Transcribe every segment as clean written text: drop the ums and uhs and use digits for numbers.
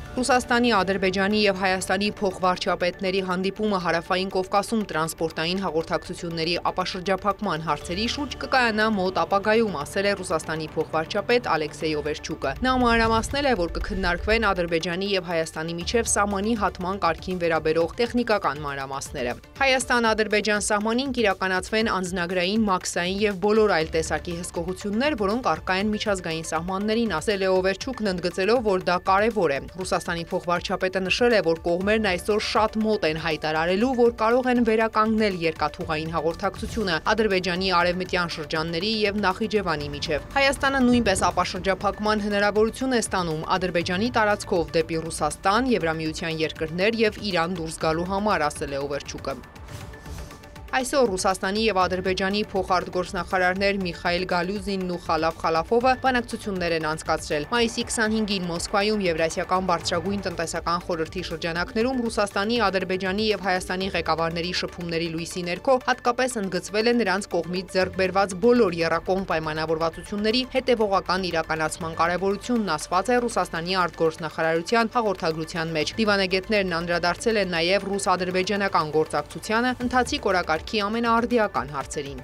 Ռուսաստանի, Ադրբեջանի և Հայաստանի փոխվարչապետների հանդիպումը Հարավային Կովկասում տրանսպորտային հաղորդակցությունների ապաշրջափակման հարցերի շուրջ կկայանա մոտ ապագայում, ասել է Ռուսաստանի փոխվարչապետ Ալեքսեյ Օվերչուկը։ Նա մանրամասնել է, որ կքննարկվեն Ադրբեջանի և Հայաստանի միջև սահմանի հատման կարգին վերաբերող տեխնիկական մանրամասները։ Հայաստան-Ադրբեջան սահմանին կիրականացվեն անձնագրային, մաքսային և բոլոր այլ տեսակի հսկողություններ, որոնք առկա են միջազգային սահմաններին, ասել է Օվերչուկն, ընդգծելով, որ դա կարևոր է։ Ռուսաստանի փոխվարչապետը նշել է, որ կողմերն այսօր շատ մոտ են հայտարարելու, որ կարող են վերականգնել երկաթուղային հաղորդակցությունը Ադրբեջանի արևմտյան շրջանների և Նախիջևանի միջև։ Հայաստանը նույնպես ապաշրջափակման հնարավորություն է ստանում Ադրբեջանի տարածքով դեպի Ռուսաստան, Եվրամիության երկրներ և Իրան դուրս գալու համար, ասել է Օվերչուկը։ Այսօր Ռուսաստանի և Ադրբեջանի փոխարտգործնախարարներ Միխայիլ Գալյուզինն ու Խալաֆ Խալաֆովը բանակցություններ են անցկացրել։ Մայիսի 25-ին Մոսկվայում Եվրասիական բարձրագույն տնտեսական խորհրդի շրջանակներում Ռուսաստանի, Ադրբեջանի և Հայաստանի ղեկավարների շփումների լույսի ներքո հատկապես ընդգծվել է նրանց կողմից ձեռք բերված բոլոր եռակողմ պայմանավորվածությունների հետևողական իրականացման կարևորությունն, ասված է Ռուսաստանի արտգործնախարարության հաղորդագրության մեջ։ Դիվանագետներն անդրադարձել են նաև ռուս-ադրբեջանական գործակցությանը ընթացիկ օրակարգի ամենաարդիական հարցերին։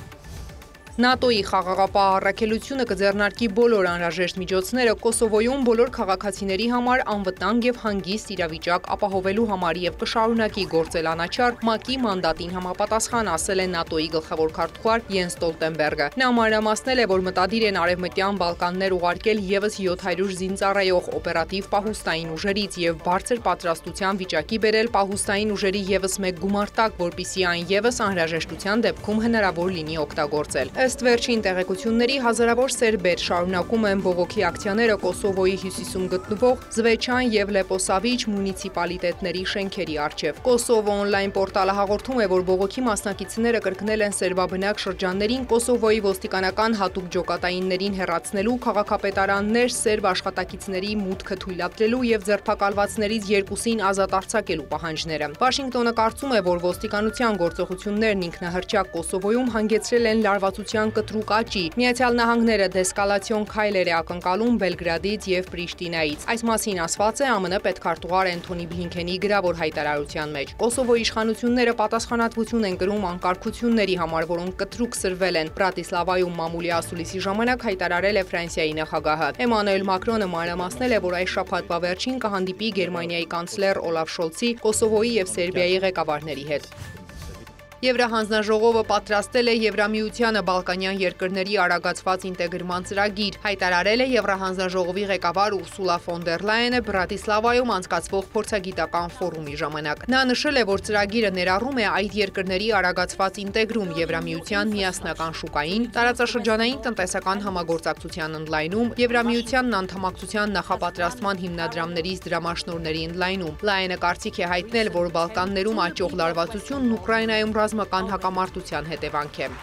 ՆԱՏՕ-ի խաղաղապահ առաքելությունը կձեռնարկի բոլոր անհրաժեշտ միջոցները Կոսովոյում բոլոր քաղաքացիների համար անվտանգ և հանգիստ իրավիճակ ապահովելու համար և կշարունակի գործել անաչառ ՄԱԿ-ի մանդատին համապատասխան, ասել է ՆԱՏՕ-ի գլխավոր քարտուղար Յենս Ստոլտենբերգը։ Նա մանրամասնել է, որ մտադիր են Արևմտյան Բալկաններ ուղարկել ևս 700 զինծառայող օպերատիվ պահուստային ուժերից և բարձր պատրաստության վիճակի բերել պահուստային ուժերի ևս մեկ գումարտակ, որպեսզի այն ևս անհրաժեշտության դեպքում հնարավոր լինի օգտագործել։ Ըստ վերջին տեղեկությունների, հազարավոր սերբեր շարունակում են բողոքի ակցիաները Կոսովոյի հյուսիսում գտնվող Զվեչան և Լեպոսավիչ մունիցիպալիտետների շենքերի առջև։ Կոսովո օնլայն պորտալը հաղորդում է, որ բողոքի մասնակիցները կրկնել են սերբաբնակ շրջաններին Կոսովոյի ոստիկանական հատուկ ջոկատայիններին հեռացնելու, քաղաքապետարաններ սերբ աշխատակիցների մուտքը թույլատրելու և ձերբակալվածներից երկուսին ազատ արձակելու պահանջները։ Վաշինգտոնը կարծում է, որ ոստիկանության գործողություններն ինքնահռչակ Կոսովոյում հանգեցրել են լարվածության կտրուկ աճի։ Միացյալ Նահանգները դեսկալացիոն քայլեր է ակնկալում Բելգրադից և Պրիշտինայից։ Այս մասին ասված է ԱՄՆ պետքարտուղար Էնթոնի Բլինքենի գրավոր հայտարարության մեջ։ Կոսովոյի իշխանությունները պատասխանատվություն են կրում անկարգությունների համար, որոնք կտրուկ սրվել են։ Բրատիսլավայում մամուլի ասուլիսի ժամանակ հայտարարել է Ֆրանսիայի նախագահը։ Էմանուել Մակրոնը մանրամասնել է, որ այս շաբաթվա վերջին կհանդիպի Գերմանիայի կանցլեր Օլաֆ Շոլցի, Կոսովոյի և Սերբիայի ղեկավարների հետ։ Եվրահանձնաժողովը պատրաստել է Եվրամիությանը Բալկանյան երկրների արագացված ինտեգրման ծրագիր, հայտարարել է Եվրահանձնաժողովի ղեկավար Ուրսուլա ֆոն դեր Լայենը Բրատիսլավայում անցկացվող փորձագիտական ֆորումի ժամանակ։ Նա նշել է, որ ծրագիրը ներառում է այդ երկրների արագացված ինտեգրում Եվրամիության միասնական շուկային, տարածաշրջանային տնտեսական համագործակցության ընդլայնում, Եվրամիությանն անդամակցության նախապատրաստման հիմնադրամներից դրամաշնորհների ընդլայնում։ Լայենը կարծիք է հայտնել, որ Բալկաններում աճող լարվածությունն Ուկրաինայում ռազմական հակամարտության հետևանք է։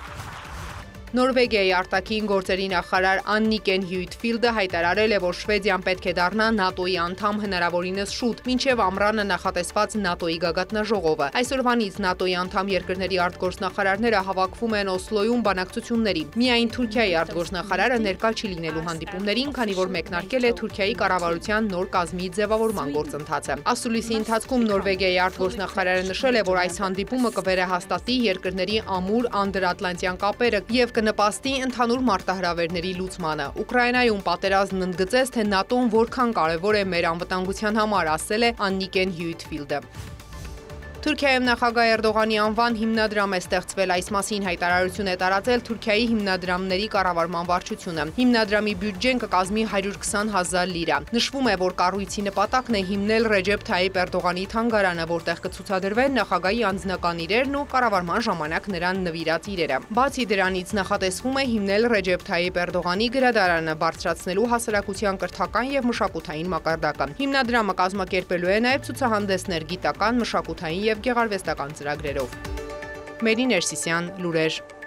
Նորվեգիայի արտաքին գործերի նախարար Աննիկեն Հյուիտֆիլդը հայտարարել է, որ Շվեդիան պետք է դառնա ՆԱՏՕ-ի անդամ հնարավորինս շուտ, մինչև ամռանը նախատեսված ՆԱՏՕ-ի գագաթնաժողովը։ Այսօրվանից ՆԱՏՕ-ի անդամ երկրների արտգործնախարարները հավաքվում են Օսլոյում բանակցությունների։ Միայն Թուրքիայի արտգործնախարարը ներկա չի լինելու հանդիպումներին, քանի որ մեկնարկել է Թուրքիայի կառավարության նոր կազմի ձևավորման գործընթացը։ Ասուլիսի ընթացքում Նորվեգիայի արտգործնախարարը նշել է, որ այս հանդիպումը կվերահաստատի երկրների ամուր անդրատլանտյան կապերը և կնպաստի ընդհանուր մարտահրավերների լուծմանը։ Ուկրաինայում պատերազմն ընդգծեց, թե ՆԱՏՕ-ն որքան կարևոր է մեր անվտանգության համար, ասել է Աննիկեն Հյուիտֆիլդը։ Թուրքիայում նախագահ Էրդողանի անվան հիմնադրամ է ստեղծվել, այս մասին հայտարարություն է տարածել Թուրքիայի հիմնադրամների կառավարման վարչությունը։ Հիմնադրամի բյուջեն կկազմի 120,000 լիրա։ Նշվում է, որ կառույցի նպատակն է հիմնել Ռեջեփ Թայիփ Էրդողանի թանգարանը, որտեղ կցուցադրվեն նախագահի անձնական իրերն ու կառավարման ժամանակ նրան նվիրած իրերը։ Բացի դրանից նախատեսվում է հիմնել Ռեջեփ Թայիփ Էրդողանի գրադարանը, բարձրացնելու հասարակության կրթական և մշակութային մակարդակը։ Հիմնադրամը կազմակերպելու է նաև ցուցահանդեսներ գիտական, մշակութային և գեղարվեստական ծրագրերով։ Մերի Ներսիսյան, լուրեր։